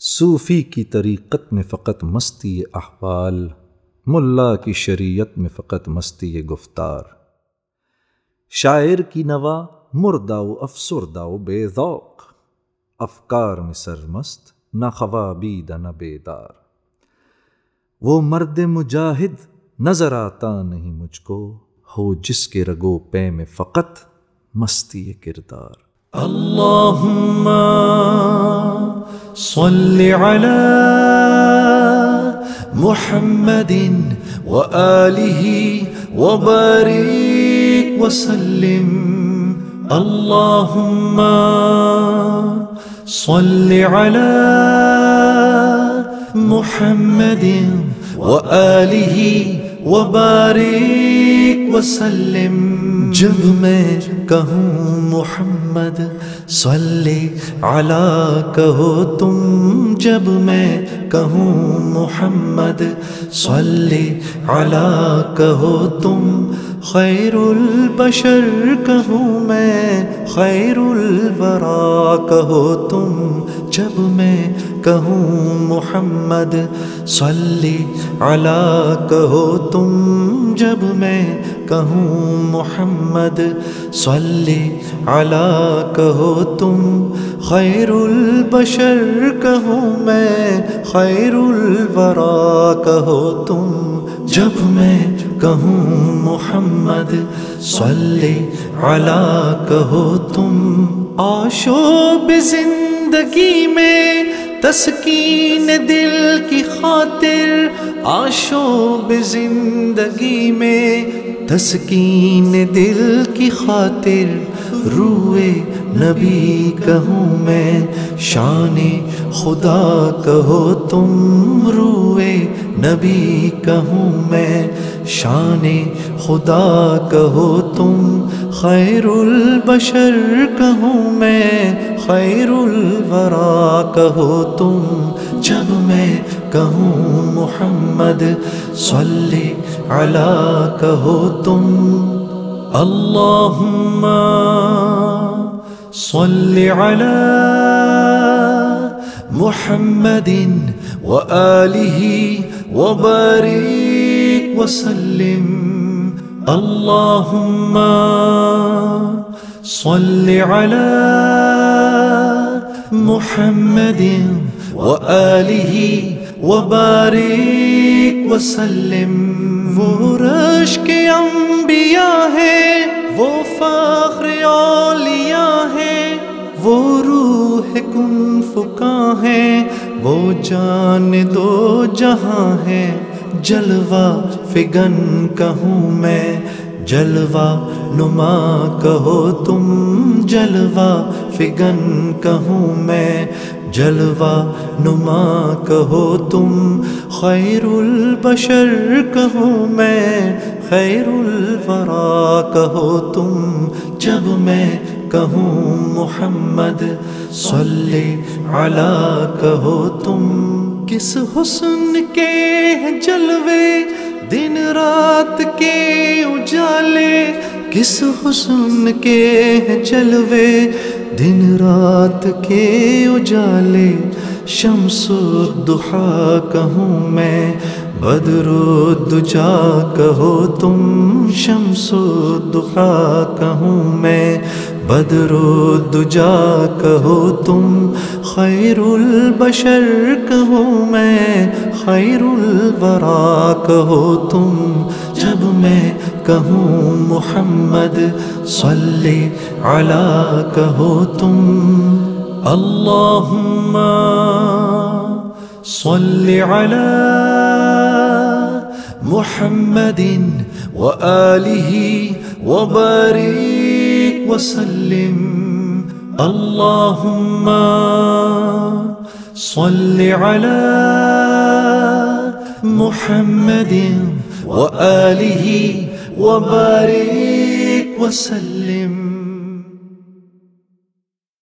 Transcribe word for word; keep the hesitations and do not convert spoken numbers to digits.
صوفی کی طریقت میں فقط مستی احوال، ملا کی شریعت میں فقط مستی گفتار، شاعر کی نوا مردہ و افسردہ و بے ذوق، افکار میں سرمست نہ خوابید نہ بیدار۔ وہ مرد مجاہد نظر آتا نہیں مجھ کو، ہو جس کے رگو پے میں فقط مستی کردار۔ اللہم صلی علی محمد وآلہ وبارک وسلم۔ اللہم صلی علی محمد وآلہ وبارک وسلم۔ جب میں کہوں محمد صلی علی کہو تم، جب میں کہوں محمد صلی علی کہو تم، خیر البشر کہوں میں خیر الورا کہو تم، جب میں کہوں محمد صلی علی کہو تم، جب میں کہوں محمد صلی علی کہو تم، خیر البشر کہوں میں خیر الورا کہو تم، جب میں کہوں محمد صلی علی کہو تم۔ آشوب زندگی میں تسکین دل کی خاطر، آشوب زندگی میں تسکین دل کی خاطر، روئے نبی کہوں میں شان خدا کہو تم، روئے نبی کہوں میں شان خدا کہو تم، خیر البشر کہوں میں خیر الورا کہو تم، جب میں کہوں محمد صلی علی کہو تم۔ اللہم صلی علی محمد وآلہ وبارک وسلم۔ اللہم صلی علی محمد وآلہ وبارک وسلم۔ وہ رشک انبیاء ہے، وہ فخر اولیاء ہے، وہ روح کن فکاں ہے، وہ جان دو جہاں ہے، جلوہ فگن کہوں میں جلوہ نما کہو تم، جلوہ فگن کہوں میں جلوہ نما کہو تم، خیر البشر کہوں میں خیر الورا کہو تم، جب میں کہوں محمد صلی علی کہو تم۔ کس حسن کے جلوے دن رات کے اجالے، کس حسن کے جلوے دن رات کے اجالے، شمس الضحیٰ کہوں میں بدر الدجا کہو تم، شمس الضحیٰ کہوں میں بدر الدجا کہو تم، خیر البشر کہوں میں خیر الورا کہو تم، جب میں کہوں محمد صلی علی کہو تم۔ اللہم صلی علی محمد وآلہ وبارک وسلم۔ اللہم صلی علی محمد وآلہ وبارک وسلم۔